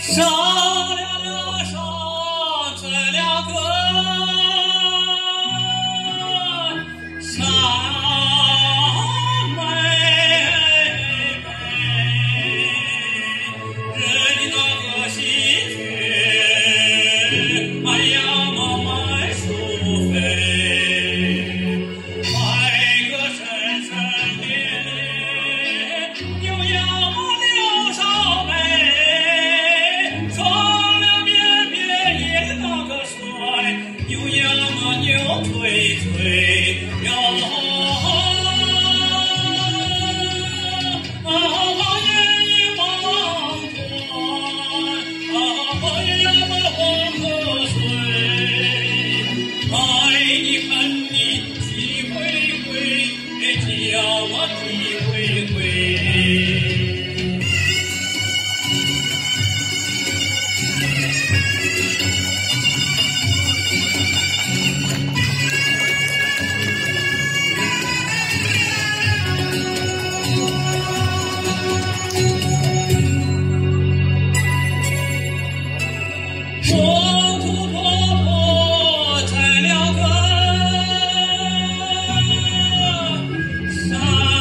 上了山，成了根，山妹妹，人的那个心却，哎呀，慢慢舒飞，爱个深深烈烈，又要留少美。又呀嘛牛推推哟，爷爷望断，爷爷嘛黄河水，爱你恨你几回回，叫我几回回。黄土婆婆摘了根，山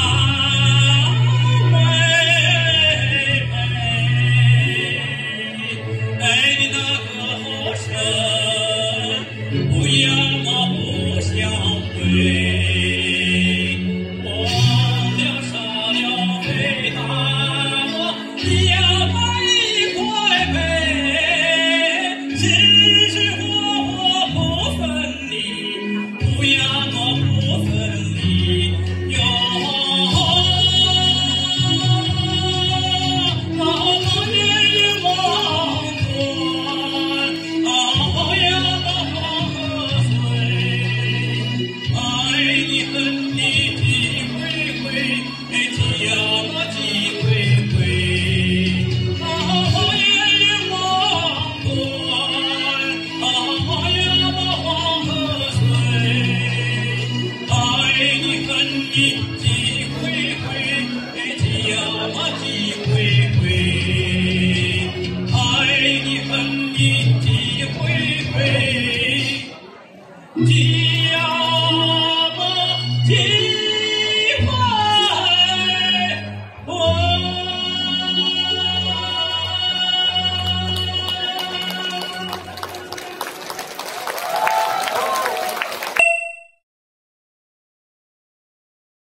妹妹，爱的那个好深，不要嘛不相会。忘了杀了肥大我，要把一块赔。是活活不分离，不要么不分离哟。爷爷望断，呀嘛黄河水，爱你恨你几回回，叫我几回回。爷爷望断。呀嘛黄河水，爱你恨你。